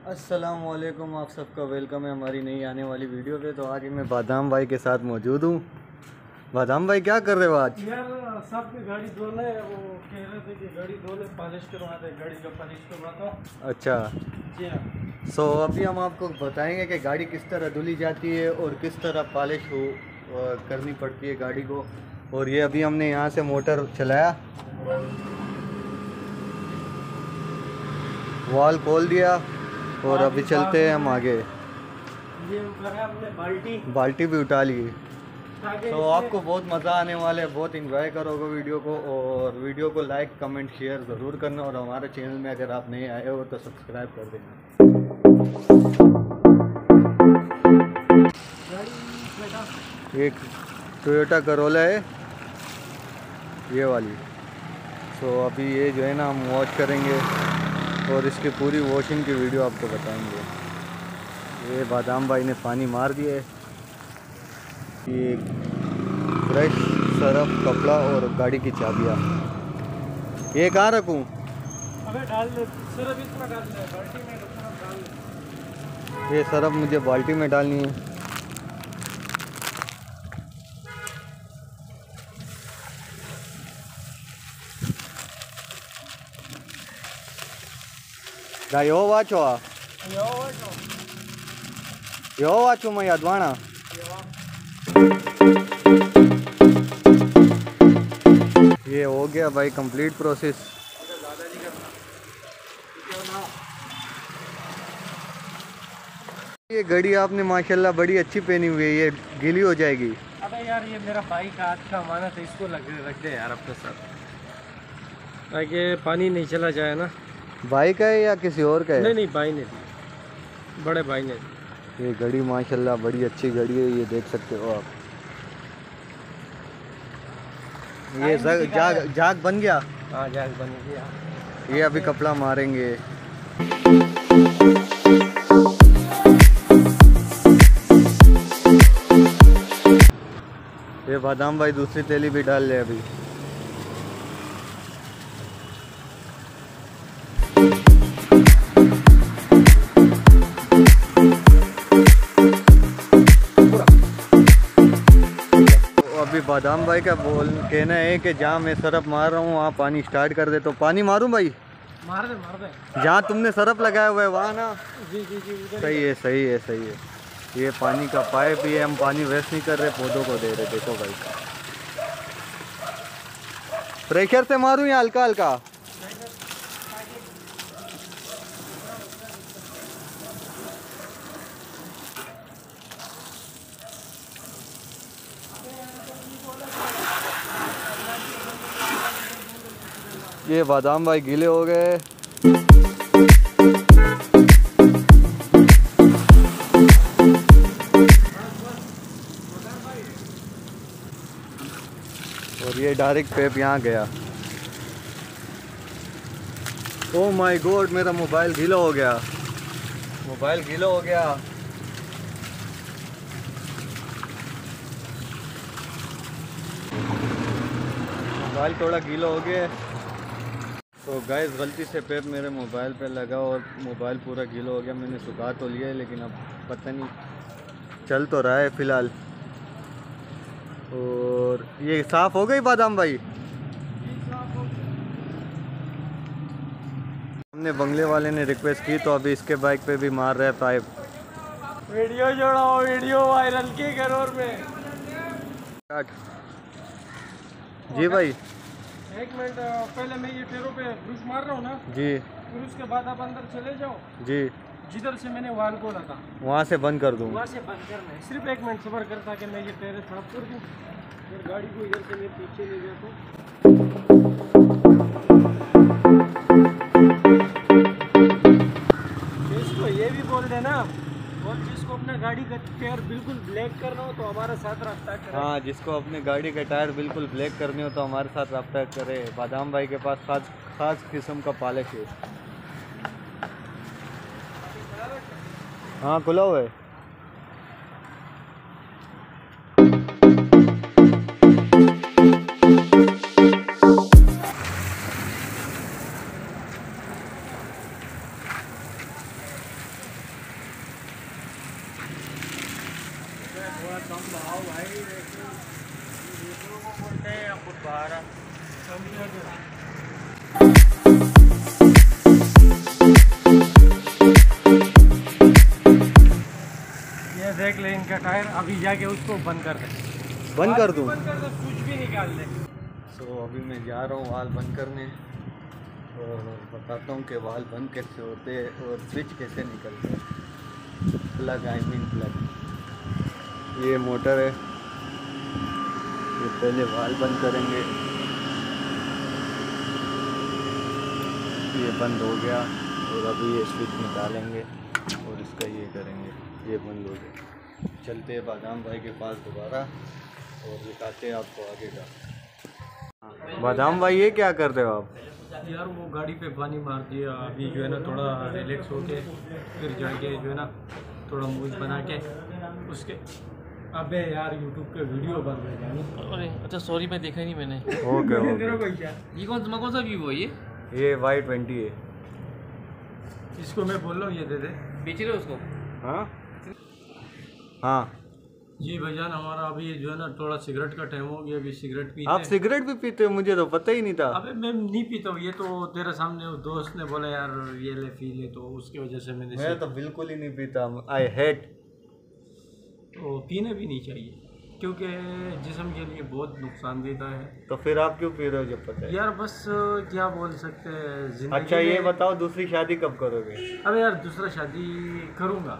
अस्सलामुअलैकुम, आप सबका वेलकम है हमारी नई आने वाली वीडियो पे। तो आज मैं बादाम भाई के साथ मौजूद हूँ। बादाम भाई क्या कर रहे हो आज? यार साहब की गाड़ी धोने, वो कह रहे थे कि गाड़ी धोने पॉलिश करवा दे, गाड़ी का पॉलिश करवाता हूँ। अच्छा, जी हाँ। सो अभी हम आपको बताएंगे कि गाड़ी किस तरह धुली जाती है और किस तरह पॉलिश करनी पड़ती है गाड़ी को। और ये अभी हमने यहाँ से मोटर चलाया, वॉल खोल दिया और अभी चलते हैं हम आगे। ये उठाया हमने बाल्टी भी उठा ली। ताकि तो आपको बहुत मज़ा आने वाला है, बहुत इंजॉय करोगे वीडियो को। और वीडियो को लाइक कमेंट शेयर ज़रूर करना और हमारे चैनल में अगर आप नए आए हो तो सब्सक्राइब कर देना। एक टोयोटा करोला है ये वाली। सो अभी ये जो है ना हम वॉश करेंगे और इसकी पूरी वॉशिंग की वीडियो आपको बताएंगे। ये बादाम भाई ने पानी मार दिया है। ये ब्रश, सरफ, कपड़ा और गाड़ी की चाबियाँ। ये कहाँ रखूँ? अबे डाल दे, सिर्फ इतना डाल दे, बाल्टी में डाल दे। ये सरफ मुझे बाल्टी में डालनी है। यो वाचो यो वाचो मैं यादवाना। ये हो गया भाई कंप्लीट प्रोसेस। ये घड़ी आपने माशाल्लाह बड़ी अच्छी पहनी हुई है, ये गीली हो जाएगी। अबे यार ये मेरा भाई का आज का अमानत है, इसको रख दे यार अपने साथ, ताकि पानी नहीं चला जाए ना। भाई का है या किसी और का है? नहीं नहीं, भाई ने दी, बड़े भाई ने दी। ये घड़ी माशाल्लाह बड़ी अच्छी घड़ी है, ये देख सकते हो आप। ये जाग बन गया। हाँ जाग बन गया। ये अभी कपड़ा मारेंगे। ये बादाम भाई दूसरी तेली भी डाल ले अभी। अभी बादाम भाई का कहना है कि जहाँ मैं सरफ मार रहा हूँ वहाँ पानी स्टार्ट कर दे। तो पानी मारूँ भाई? मार दे। जहाँ तुमने सरफ लगाया हुआ है वहाँ ना? जी जी जी, उधर सही है सही है सही है। ये पानी का पाइप ही है, हम पानी वेस्ट नहीं कर रहे, पौधों को दे रहे। देखो भाई, प्रेशर से मारूँ या हल्का हल्का? ये बादाम भाई गीले हो गए। और ये डायरेक्ट पेप यहाँ गया। ओह माय गॉड, मेरा मोबाइल गीला हो गया। मोबाइल गीला हो गया। मोबाइल थोड़ा गीला हो गया। तो गाइस गलती से पेप मेरे मोबाइल पे लगा और मोबाइल पूरा गीला हो गया। मैंने सुखा तो लिया है लेकिन अब पता नहीं, चल तो रहा है फ़िलहाल। और ये साफ़ हो गई बादाम भाई? हमने बंगले वाले ने रिक्वेस्ट की तो अभी इसके बाइक पे भी मार रहा है पाइप। वीडियो जोड़ाओ, वीडियो वायरल के करोड़ में। जी भाई, एक मिनट, पहले मैं ये पैरों पे ब्रश मार रहा हूँ ना जी, फिर उसके बाद आप अंदर चले जाओ। जी, जिधर से मैंने वाल खोला था वहाँ से बंद कर दूँ? वहाँ से बंद करना है। सिर्फ एक मिनट सबर कर, ताकि मैं ये पैर साफ कर दूँ, फिर गाड़ी को इधर से मैं पीछे ले गया तो इसको ये भी बोल देना। और जिसको अपना गाड़ी का टायर बिल्कुल ब्लैक करना हो तो हमारे साथ रब्ता करें। हाँ, जिसको अपने गाड़ी के टायर बिल्कुल ब्लैक करने हो तो हमारे साथ रब्ता करे। बादाम भाई के पास खास किस्म का पॉलिश है। हाँ खुला हुआ है। आओ भाई, दूसरों को बोलते हैं या खुद बाहर आ। ये देख ले इनका टायर, अभी जाके उसको बंद कर दे। बंद कर दूँ? बंद कर दे, स्विच भी निकाल दे। सो अभी मैं जा रहा हूँ वाल बंद करने और बताता हूँ कि वाल बंद कैसे होते हैं और स्विच कैसे निकलते हैं। Plug, I mean plug. ये मोटर है, ये पहले वाल बंद करेंगे। ये बंद हो गया और अभी ये स्विच निकालेंगे और इसका ये करेंगे, ये बंद हो गया। चलते हैं बादाम भाई के पास दोबारा और दिखाते हैं आपको आगे का। बादाम भाई ये क्या कर रहे हो आप? यार वो गाड़ी पे पानी मार दिया, अभी जो है ना थोड़ा रिलैक्स होके फिर जाके जो है ना थोड़ा मूव बना के उसके। अबे यार यूट्यूब पे वीडियो बन रहे हैं। अरे अच्छा सॉरी, मैं देखा ही नहीं मैंने। Okay okay. ये कौन सा व्यू है ये Y20 है। इसको मैं बोल रहा हूँ ये दे दे। बेच रहे हो उसको? हाँ हाँ। जी भाईजान, हमारा अभी जो है ना थोड़ा सिगरेट का टाइम हो गया, अभी सिगरेट पीते। आप सिगरेट भी पीते हो? मुझे तो पता ही नहीं था। अबे मैं नहीं पीता हूँ, ये तो तेरे सामने वो दोस्त ने बोला यार ये ले पी ले, तो उसकी वजह से मैं तो बिल्कुल ही नहीं पीता। I hate. तो पीने भी नहीं चाहिए क्योंकि जिस्म के लिए बहुत नुकसानदेह है। तो फिर आप क्यों पी रहे हो जब पता है? यार बस क्या बोल सकते हैं जिंदगी अच्छा ये में। बताओ दूसरी शादी कब करोगे? अबे यार दूसरा शादी करूँगा,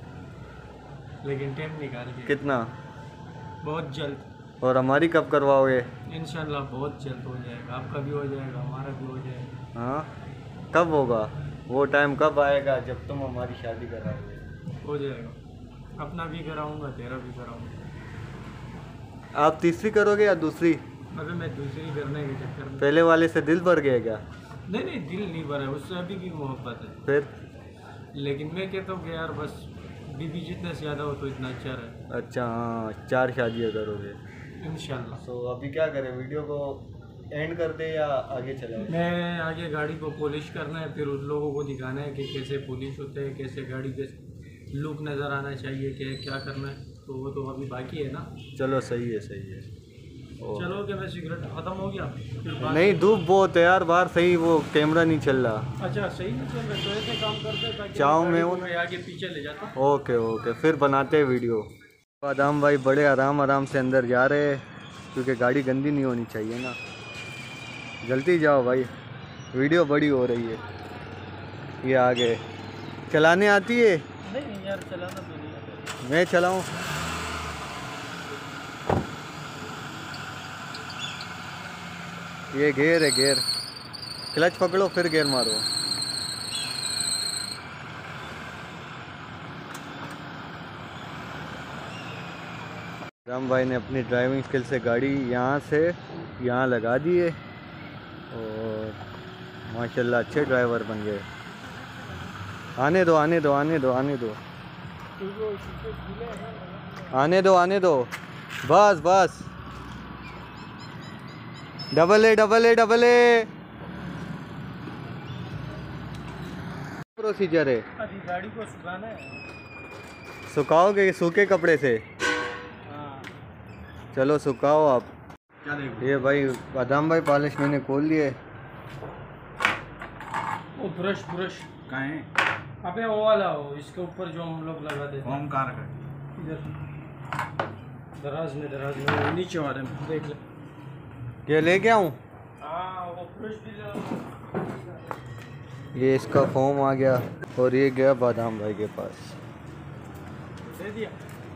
लेकिन टाइम निकाल के। कितना? बहुत जल्द। और हमारी कब करवाओगे? इंशाल्लाह बहुत जल्द हो जाएगा, आपका भी हो जाएगा, हमारा भी हो जाएगा। हाँ कब होगा वो टाइम? कब आएगा जब तुम हमारी शादी कराओगे? हो जाएगा, अपना भी कराऊंगा, तेरा भी कराऊंगा। आप तीसरी करोगे या दूसरी? अबे मैं दूसरी करने के चक्कर में। पहले वाले से दिल भर गया क्या? नहीं नहीं, दिल नहीं भरा है, उससे अभी भी मोहब्बत है। फिर? लेकिन मैं कहता हूँ कि यार बस बीबी जितना ज़्यादा हो तो इतना अच्छा रहे। अच्छा हाँ, 4 शादियाँ करोगे इंशाल्लाह। तो अभी क्या करें, वीडियो को एंड कर दे या आगे चलाएं? मैं आगे गाड़ी को पॉलिश करना है, फिर उन लोगों को दिखाना है कि कैसे पॉलिश होते हैं, कैसे गाड़ी के लुक नज़र आना चाहिए, कि क्या करना है, तो वो तो अभी बाकी है ना। चलो सही है सही है। चलो कि मैं सिगरेट ख़त्म हो गया फिर बात। नहीं धूप बहुत है यार बाहर, सही वो कैमरा नहीं चल रहा। अच्छा सही नहीं चल रहा, तो ऐसे काम करते हैं ताकि चाहूँ मैं गाड़ी को आगे पीछे ले जाता हूँ। ओके ओके, फिर बनाते हैं वीडियो। बादाम भाई बड़े आराम से अंदर जा रहे हैं क्योंकि गाड़ी गंदी नहीं होनी चाहिए ना। जल्दी जाओ भाई, वीडियो बड़ी हो रही है। ये आगे चलाने आती है? नहीं यार चलाना तो नहीं आता। मैं चलाऊं? ये गियर है, गियर। क्लच पकड़ो फिर गियर मारो। राम भाई ने अपनी ड्राइविंग स्किल से गाड़ी यहाँ से यहाँ लगा दी है और माशाल्लाह अच्छे ड्राइवर बन गए। आने दो आने दो आने दो आने दो आने दो आने दो, बस बस। Double A double A double A procedure है। अभी गाड़ी को सुखाना है। सुखाओगे सूखे कपड़े से? हाँ। चलो सुखाओ आप। क्या देखो ये भाई बादाम भाई पॉलिश मैंने खोल लिए। वो ब्रश कहाँ है? अबे वो वाला हो, इसके ऊपर जो हम लोग लगाते हैं। ओमकार का इधर दराज में वो नीचे वाले में देख ले। ये लेके आऊँ? हाँ वो ब्रश भी ये इसका फॉर्म आ गया और ये गया बादाम भाई के पास। दे दिया।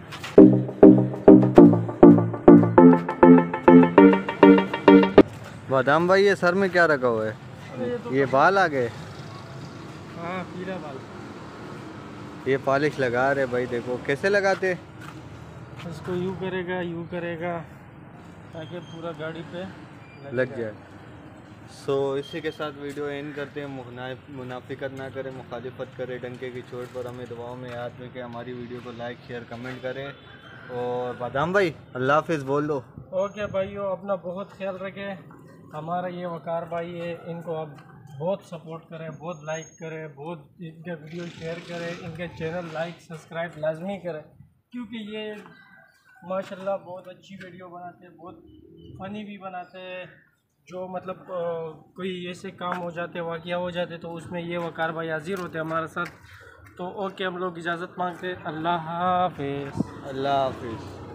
बादाम भाई ये सर में क्या रखा हुआ है? ये बाल आ गए। हाँ पीला बाल। ये पॉलिश लगा रहे भाई, देखो कैसे लगाते। इसको यूँ करेगा ताकि पूरा गाड़ी पे लग जाए। सो इसी के साथ वीडियो एंड करते हैं। मुनाफिकत ना करें, मुखालिफत करें, डंके की चोट पर हमें दुआओं में याद में कि हमारी वीडियो को लाइक शेयर कमेंट करें। और बादाम भाई अल्लाह हाफिज़ बोल दो। ओके भाइयों, अपना बहुत ख्याल रखें। हमारा ये वकार भाई है, इनको आप बहुत सपोर्ट करें, बहुत लाइक करें, बहुत इनके वीडियो शेयर करें, इनके चैनल लाइक सब्सक्राइब लाजमी करें, क्योंकि ये माशाल्लाह बहुत अच्छी वीडियो बनाते हैं, बहुत फ़नी भी बनाते हैं। जो मतलब कोई ऐसे काम हो जाते, वाक़या हो जाते, तो उसमें ये वकार भाई हाजिर होते हैं हमारे साथ। तो ओके, हम लोग इजाज़त मांगते हैं। अल्लाह हाफ़िज़। अल्लाह हाफिज़।